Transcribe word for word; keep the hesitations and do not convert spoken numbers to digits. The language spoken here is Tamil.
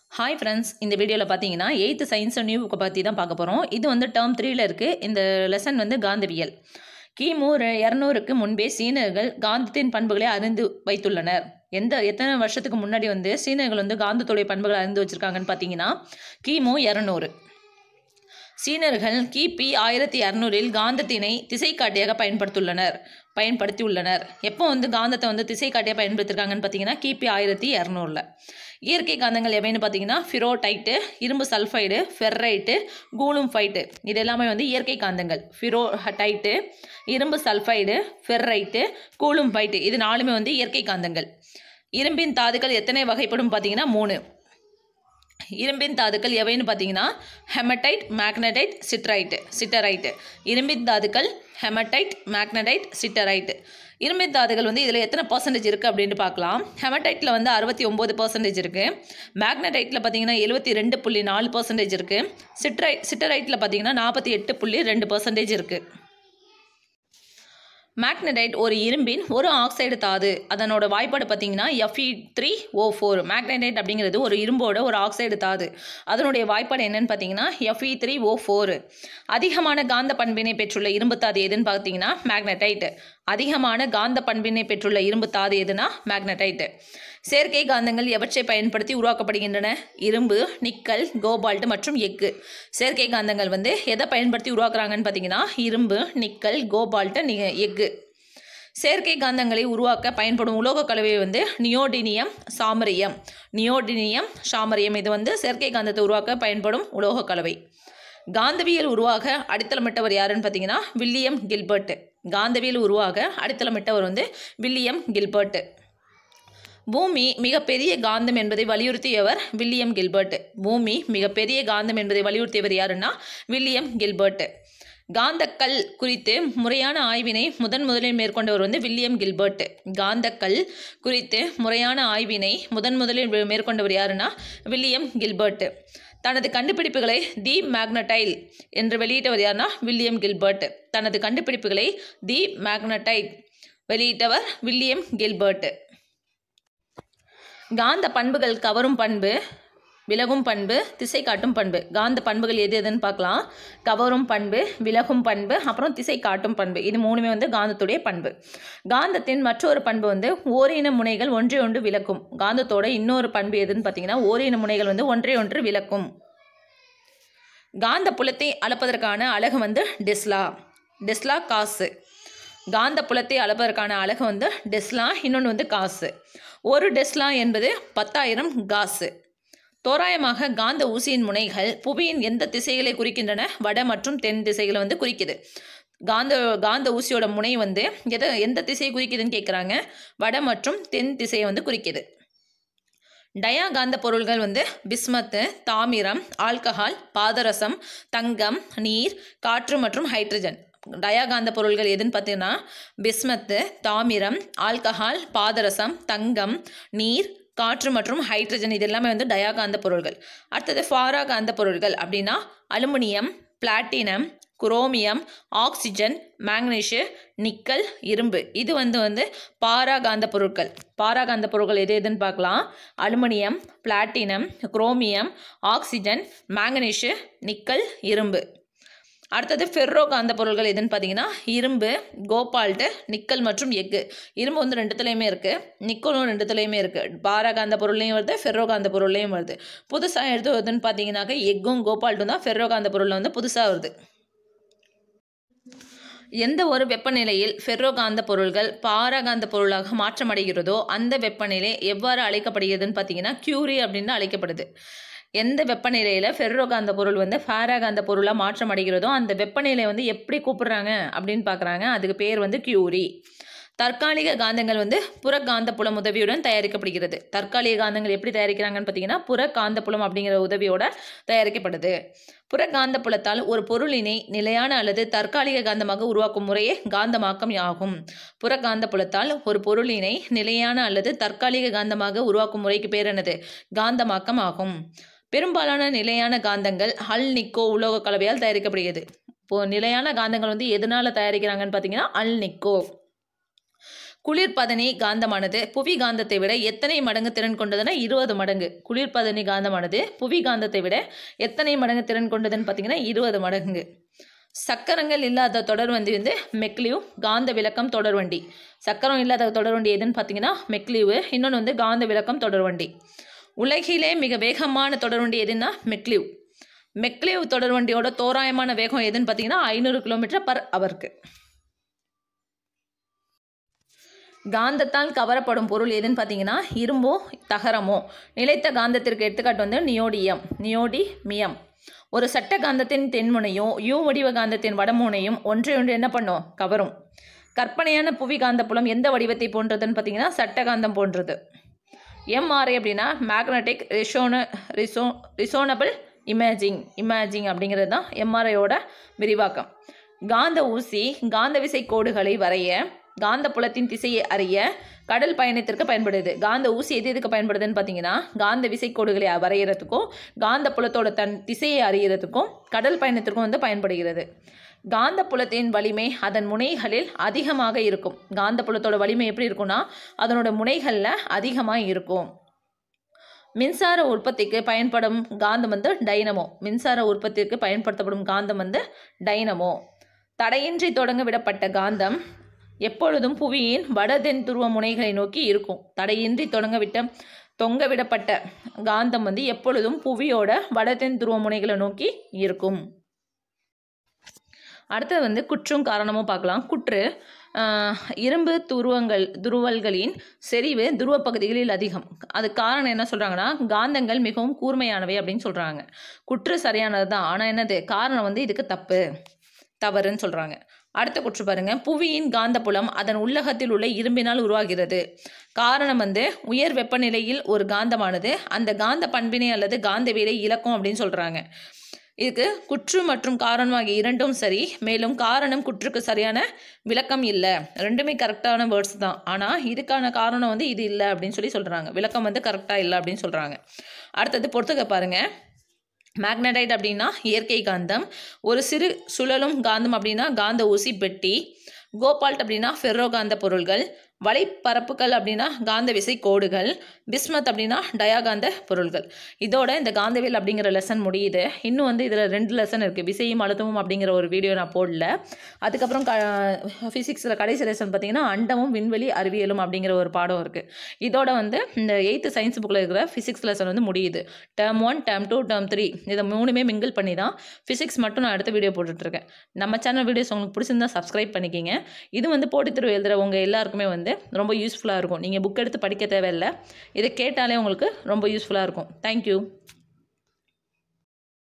Hi friends, இந்த வீடியோல பாத்தீங்கன்னா eighth science நியூ புக் பத்தி தான் பார்க்க போறோம். இது வந்து term three ல இருக்கு. இந்த லெசன் வந்து காந்தவியல். கிமு இருநூறுக்கு முன்பே சீனர்கள் காந்தத்தின் பண்புகளை அறிந்து வைத்துள்ளனர். எந்த எத்தனை வருஷத்துக்கு முன்னாடி வந்து சீனர்கள் வந்து காந்தத்துடைய பண்புகளை அறிந்து வச்சிருக்காங்கன்னு பாத்தீங்கன்னா கிமு இருநூறு. சீனர்கள் கிபி ஆயிரத்தி இருநூறில் காந்தத்தினை திசைக்காட்டியாக பயன்படுத்தியுள்ளனர் பயன்படுத்தியுள்ளனர் எப்போ வந்து காந்தத்தை வந்து திசைக்காட்டியாக பயன்படுத்திருக்காங்கன்னு பார்த்தீங்கன்னா கிபி ஆயிரத்தி இரநூறுல. இயற்கை காந்தங்கள் எவைன்னு பார்த்தீங்கன்னா ஃபிரோடைட்டு, இரும்பு சல்ஃபைடு, ஃபெர்ரைட்டு, கூலும் ஃபைட்டு. இது எல்லாமே வந்து இயற்கை காந்தங்கள். ஃபிரோடைட்டு, இரும்பு சல்ஃபைடு, ஃபெர்ரைட்டு, கூலும் ஃபைட்டு இது நாலுமே வந்து இயற்கை காந்தங்கள். இரும்பின் தாதுக்கள் எத்தனை வகைப்படும் பார்த்தீங்கன்னா மூணு. இரும்பின் தாதுக்கள் எவைன்னு பார்த்தீங்கன்னா ஹெமடைட், மேக்னடைட், சிட்ரைட்டு சிட்டரைட்டு. இரும்பின் தாதுக்கள் ஹெமடைட், மேக்னடைட், சிட்டரைட்டு. இரும்பின் தாதுகள் வந்து இதில் எத்தனை பர்சன்டேஜ் இருக்குது அப்படின்னு பார்க்கலாம். ஹெமடைட்டில் வந்து அறுபத்தி ஒம்பது பர்சன்டேஜ் இருக்குது. மேக்னடைட்டில் பார்த்தீங்கன்னா எழுபத்தி ரெண்டு புள்ளி நாலு பர்சன்டேஜ் இருக்குது. சிட்ரை சிட்டரைட்டில் பார்த்தீங்கன்னா நாற்பத்தி எட்டு புள்ளி ரெண்டு பர்சன்டேஜ் இருக்குது. மேக்னடைட் ஒரு இரும்பின் ஒரு ஆக்சைடு தாது. அதனோட வாய்ப்பாடு பார்த்தீங்கன்னா F E three O four. Magnetite அப்படிங்கிறது ஒரு இரும்போட ஒரு ஆக்சைடு தாது. அதனுடைய வாய்ப்பாடு என்னன்னு பார்த்தீங்கன்னா F E three O four. அதிகமான காந்த பண்பினை பெற்றுள்ள இரும்பு தாது எதுன்னு பார்த்தீங்கன்னா மேக்னடைட். அதிகமான காந்த பண்பினை பெற்றுள்ள இரும்பு தாது எதுனா மேக்னடைட். செயற்கை காந்தங்கள் எவற்றை பயன்படுத்தி உருவாக்கப்படுகின்றன? இரும்பு, நிக்கல், கோபால்ட் மற்றும் எஃகு. செயற்கை காந்தங்கள் வந்து எதை பயன்படுத்தி உருவாக்குறாங்கன்னு பார்த்தீங்கன்னா இரும்பு, நிக்கல், கோபால்ட், எஃகு. செயற்கை காந்தங்களை உருவாக்க பயன்படும் உலோக கலவை வந்து நியோடினியம், சாமரியம். நியோடினியம், சாமரியம் இது வந்து செயற்கை காந்தத்தை உருவாக்க பயன்படும் உலோக கலவை. காந்தவியல் உருவாக அடித்தளமிட்டவர் யாருன்னு பார்த்தீங்கன்னா வில்லியம் கில்பர்ட். காந்தவியல் உருவாக அடித்தளமிட்டவர் வந்து வில்லியம் கில்பர்ட். பூமி மிகப்பெரிய காந்தம் என்பதை வலியுறுத்தியவர் வில்லியம் கில்பர்ட். பூமி மிகப்பெரிய காந்தம் என்பதை வலியுறுத்தியவர் யாருன்னா வில்லியம் கில்பர்ட். காந்தக்கல் குறித்து முறையான ஆய்வினை முதன் முதலில் மேற்கொண்டவர் வந்து வில்லியம் கில்பர்ட். காந்தக்கல் குறித்து முறையான ஆய்வினை முதன் முதலில் மேற்கொண்டவர் யாருன்னா வில்லியம் கில்பர்ட். தனது கண்டுபிடிப்புகளை தி மேக்னடைல் என்று வெளியிட்டவர் யாருன்னா வில்லியம் கில்பர்ட். தனது கண்டுபிடிப்புகளை தி மேக்னடைட் வெளியிட்டவர் வில்லியம் கில்பர்ட். காந்த பண்புகள் கவரும் பண்பு, விலகும் பண்பு, திசை காட்டும் பண்பு. காந்த பண்புகள் எது எதுன்னு பார்க்கலாம். கவரும் பண்பு, விலகும் பண்பு, அப்புறம் திசை காட்டும் பண்பு. இது மூணுமே வந்து காந்தத்துடைய பண்பு. காந்தத்தின் மற்றொரு பண்பு வந்து ஓரின முனைகள் ஒன்றை ஒன்று விலக்கும். காந்தத்தோட இன்னொரு பண்பு எதுன்னு பார்த்தீங்கன்னா ஓரின முனைகள் வந்து ஒன்றை ஒன்று விலக்கும். காந்த புலத்தை அளப்பதற்கான அலகு வந்து டெஸ்லா. டெஸ்லா காசு. காந்த புலத்தை அளப்பதற்கான அலகு வந்து டெஸ்லா, இன்னொன்று வந்து காசு. ஒரு டெஸ்லா என்பது பத்தாயிரம் காசு. தோராயமாக காந்த ஊசியின் முனைகள் புவியின் எந்த திசைகளை குறிக்கின்றன? வட மற்றும் தென் திசைகளை வந்து குறிக்குது. காந்த காந்த ஊசியோட முனை வந்து எதை எந்த திசையை குறிக்குதுன்னு கேட்குறாங்க. வட மற்றும் தென் திசையை வந்து குறிக்குது. டயா காந்த பொருள்கள் வந்து பிஸ்மத்து, தாமிரம், ஆல்கஹால், பாதரசம், தங்கம், நீர், காற்று மற்றும் ஹைட்ரஜன். டயாகாந்த பொருள்கள் எதுன்னு பார்த்தீங்கன்னா பிஸ்மத்து, தாமிரம், ஆல்கஹால், பாதரசம், தங்கம், நீர், காற்று மற்றும் ஹைட்ரஜன் இது எல்லாமே வந்து டயாகாந்த பொருள்கள். அடுத்தது பாராகாந்த பொருள்கள் அப்படின்னா aluminium, platinum, chromium, oxygen, magnesium, nickel, இரும்பு இது வந்து வந்து பாராகாந்த பொருட்கள். பாராகாந்த பொருட்கள் எது எதுன்னு பார்க்கலாம். Aluminium, platinum, chromium, oxygen, magnesium, nickel, இரும்பு. அடுத்தது ஃபெர்ரோ காந்த பொருள்கள் எதுன்னு பார்த்தீங்கன்னா இரும்பு, கோபால்ட்டு, நிக்கல் மற்றும் எஃகு. இரும்பு வந்து ரெண்டுத்துலேயுமே இருக்குது, நிக்கலும் ரெண்டுத்துலேயுமே இருக்குது. பாராகாந்த பொருள்லையும் வருது, ஃபெர்ரோ காந்த பொருள்லையும் வருது. புதுசாக எடுத்து வருதுன்னு பார்த்தீங்கன்னாக்க எஃகும் கோபால்ட்டும் தான் ஃபெர்ரோ காந்த பொருளில் வந்து புதுசாக வருது. எந்த ஒரு வெப்பநிலையில் ஃபெர்ரோ காந்த பொருள்கள் பாராகாந்த பொருளாக மாற்றமடைகிறதோ அந்த வெப்பநிலை எவ்வாறு அழைக்கப்படுகிறதுன்னு பார்த்தீங்கன்னா கியூரி அப்படின்னு அழைக்கப்படுது. எந்த வெப்பநிலையில் ஃபெர்ரோ காந்த பொருள் வந்து பாராகாந்த பொருளாக மாற்றம் அடைகிறதோ அந்த வெப்பநிலை வந்து எப்படி கூப்பிடுறாங்க அப்படின்னு பார்க்குறாங்க. அதுக்கு பேர் வந்து கியூரி. தற்காலிக காந்தங்கள் வந்து புற காந்த புலம் உதவியுடன் தயாரிக்கப்படுகிறது. தற்காலிக காந்தங்கள் எப்படி தயாரிக்கிறாங்கன்னு பார்த்தீங்கன்னா புற காந்த புலம் அப்படிங்கிற உதவியோட தயாரிக்கப்படுது. புற காந்த புலத்தால் ஒரு பொருளினை நிலையான அல்லது தற்காலிக காந்தமாக உருவாக்கும் முறையே காந்தமாக்கம் ஆகும். புற காந்த புலத்தால் ஒரு பொருளினை நிலையான அல்லது தற்காலிக காந்தமாக உருவாக்கும் முறைக்கு பேர் என்னது? காந்தமாக்கம் ஆகும். பெரும்பாலான நிலையான காந்தங்கள் அல் நிக்கோ உலோக கலவையால் தயாரிக்கப்படுகிறது. இப்போ நிலையான காந்தங்கள் வந்து எதனால தயாரிக்கிறாங்கன்னு பார்த்தீங்கன்னா அல் நிக்கோ. குளிர்பதனி காந்தமானது புவி காந்தத்தை விட எத்தனை மடங்கு திறன் கொண்டதுன்னா இருபது மடங்கு. குளிர்பதனி காந்தமானது புவி காந்தத்தை விட எத்தனை மடங்கு திறன் கொண்டதுன்னு பார்த்தீங்கன்னா இருபது மடங்கு. சக்கரங்கள் இல்லாத தொடர்வண்டி வந்து மெக்லிவ். காந்த விளக்கம் தொடர்வண்டி. சக்கரம் இல்லாத தொடர்வண்டி எதுன்னு பார்த்தீங்கன்னா மெக்லிவ். இன்னொன்று வந்து காந்த விளக்கம் தொடர்வண்டி. உலகிலே மிக வேகமான தொடர்வண்டி எதுன்னா மெக்லிவ். மெக்லிவ் தொடர்வண்டியோட தோராயமான வேகம் எதுன்னு பார்த்தீங்கன்னா ஐநூறு கிலோமீட்டர் பர் ஹவருக்கு. காந்தத்தால் கவரப்படும் பொருள் எதுன்னு பார்த்தீங்கன்னா இரும்போ தகரமோ. நிலைத்த காந்தத்திற்கு எடுத்துக்காட்டு வந்து நியோடியம் நியோடிமியம். ஒரு சட்ட காந்தத்தின் தென்முனையும் யூ வடிவ காந்தத்தின் வடமுனையும் ஒன்றை ஒன்று என்ன பண்ணும் கவரும். கற்பனையான புவி காந்த புலம் எந்த வடிவத்தை போன்றதுன்னு பார்த்தீங்கன்னா சட்ட காந்தம் போன்றது. எம்ஆர்ஐ அப்படின்னா மேக்னட்டிக் ரிசோன ரிசோ ரிசோனபிள் இமேஜிங் இமேஜிங் அப்படிங்கிறது தான் எம்ஆர்ஐயோட விரிவாக்கம். காந்த ஊசி காந்த விசை கோடுகளை வரைய காந்த புலத்தின் திசையை அறிய கடல் பயணத்திற்கு பயன்படுது. காந்த ஊசி எது எதுக்கு பயன்படுதுன்னு பார்த்தீங்கன்னா காந்த விசைக்கோடுகளை வரைகிறதுக்கும் காந்த புலத்தோட தன் திசையை அறியறதுக்கும் கடல் பயணத்திற்கும் வந்து பயன்படுகிறது. காந்த புலத்தின் வலிமை அதன் முனைகளில் அதிகமாக இருக்கும். காந்த புலத்தோட வலிமை எப்படி இருக்கும்னா அதனோட முனைகளில் அதிகமாக இருக்கும். மின்சார உற்பத்திக்கு பயன்படும் காந்தம் வந்து டைனமோ. மின்சார உற்பத்திக்கு பயன்படுத்தப்படும் காந்தம் வந்து டைனமோ. தடையின்றி தொடங்க விடப்பட்ட காந்தம் எப்பொழுதும் புவியின் வட தென் துருவ முனைகளை நோக்கி இருக்கும். தடையின்றி தொடங்க விட்ட தொங்க விடப்பட்ட காந்தம் வந்து எப்பொழுதும் புவியோட வட தென் துருவ முனைகளை நோக்கி இருக்கும். அடுத்தது வந்து குற்றும் காரணமும் பார்க்கலாம். குற்று இரும்பு துருவங்கள் துருவல்களின் செறிவு துருவ பகுதிகளில் அதிகம். அது காரணம் என்ன சொல்கிறாங்கன்னா காந்தங்கள் மிகவும் கூர்மையானவை அப்படின்னு சொல்கிறாங்க. குற்று சரியானது தான். ஆனால் என்னது காரணம் வந்து இதுக்கு தப்பு தவறுன்னு சொல்கிறாங்க. அடுத்த குற்று பாருங்க. புவியின் காந்தப்புலம் அதன் உள்ளகத்தில் உள்ள இரும்பினால் உருவாகிறது. காரணம் வந்து உயர் வெப்பநிலையில் ஒரு காந்தமானது அந்த காந்த பண்பினை அல்லது காந்தவியலை இழக்கும் அப்படின்னு சொல்கிறாங்க. இதுக்கு குற்று மற்றும் காரணம் ஆகிய இரண்டும் சரி. மேலும் காரணம் குற்றுக்கு சரியான விளக்கம் இல்லை. ரெண்டுமே கரெக்டான வேர்ட்ஸ் தான். ஆனால் இதுக்கான காரணம் வந்து இது இல்லை அப்படின்னு சொல்லி சொல்கிறாங்க. விளக்கம் வந்து கரெக்டாக இல்லை அப்படின்னு சொல்கிறாங்க. அடுத்தது பொறுத்துக்க பாருங்க. மேக்னடைட் அப்படின்னா இயற்கை காந்தம். ஒரு சிறு சுழலும் காந்தம் அப்படின்னா காந்த ஊசி பெட்டி. கோபால்ட் அப்படின்னா ஃபெர்ரோ காந்த பொருள்கள். வலைப்பரப்புகள் அப்படின்னா காந்த விசை கோடுகள். பிஸ்மத் அப்படின்னா டயாகாந்த பொருள்கள். இதோட இந்த காந்தவியல் அப்படிங்கிற லெசன் முடியுது. இன்னும் வந்து இதில் ரெண்டு லெசன் இருக்குது. விசையும் அழுத்தமும் அப்படிங்கிற ஒரு வீடியோ நான் போடல. அதுக்கப்புறம் க ஃபிசிக்ஸில் கடைசி லெசன் பார்த்தீங்கன்னா அண்டமும் விண்வெளி அறிவியலும் அப்படிங்கிற ஒரு பாடம் இருக்குது. இதோட வந்து இந்த எயித்து சயின்ஸ் புக்கில் இருக்கிற ஃபிசிக்ஸ் லெசன் வந்து முடியுது. Term one term two term three இதை மூணுமே மிங்கிள் பண்ணி தான் ஃபிசிக்ஸ் மட்டும் நான் அடுத்த வீடியோ போட்டுட்ருக்கேன். நம்ம சேனல் வீடியோஸ் உங்களுக்கு பிடிச்சிருந்தா சப்ஸ்கிரைப் பண்ணிக்கிங்க. இது வந்து போட்டித் தேர்வு எழுதுகிறவங்க எல்லாருக்குமே வந்து ரொம்ப யூஸ்ஃபுல்லாக இருக்கும். நீங்கள் புக் எடுத்து படிக்க தேவையில்லை. இதை கேட்டாலே உங்களுக்கு ரொம்ப யூஸ்ஃபுல்லாக இருக்கும். தேங்க்யூ.